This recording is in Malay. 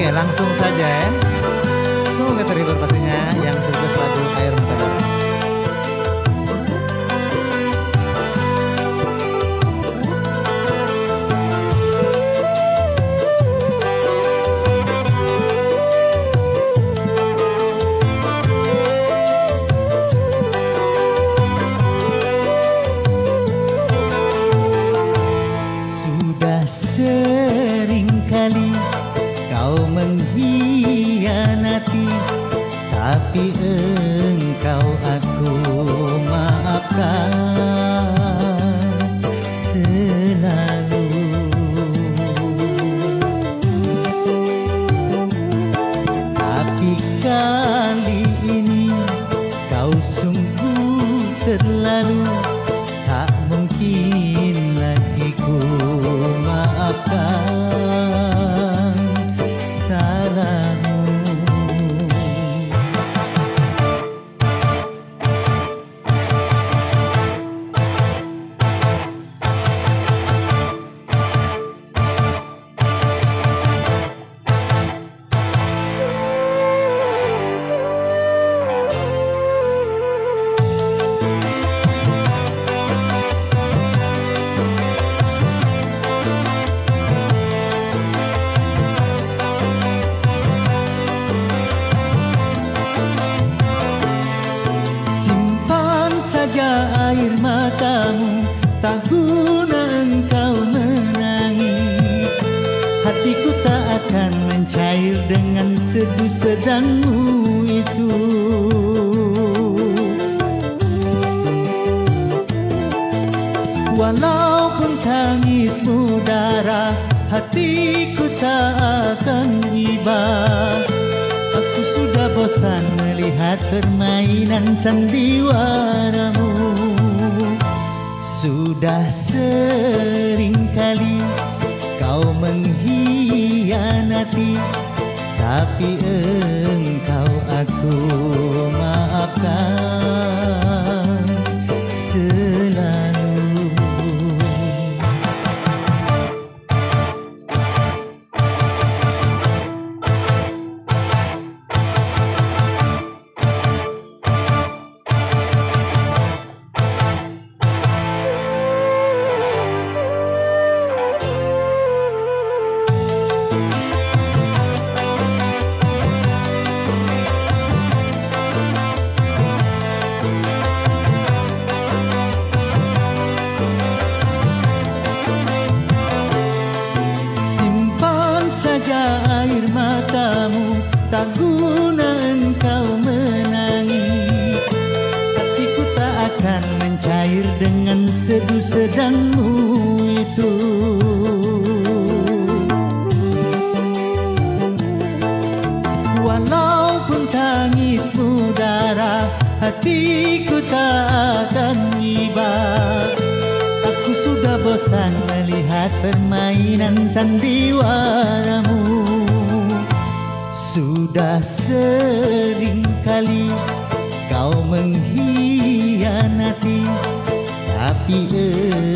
Oke, langsung saja ya. Semoga terhibur pastinya yang request lagu Air Mata Darah. Seringkali kau mengkhianati, tapi engkau aku maafkan selalu. Tapi kali ini kau sungguh terlalu, tak mungkin lagi ku maafkan salahmu. Air matamu, tak guna engkau menangis. Hatiku tak akan mencair dengan seduh sedanmu itu. Walaupun tangismu darah, hatiku tak akan iba. Aku sudah bosan melihat permainan sandiwaramu. Sudah sering kali kau mengkhianati, tapi engkau aku maafkan selalu. Air matamu, tak guna engkau menangis. Hatiku tak akan mencair dengan seduh sedanmu itu. Walaupun tangismu darah, hatiku tak akan iba. Aku sudah bosan melihat permainan sandiwaramu. Sudah sering kali kau mengkhianati, tapi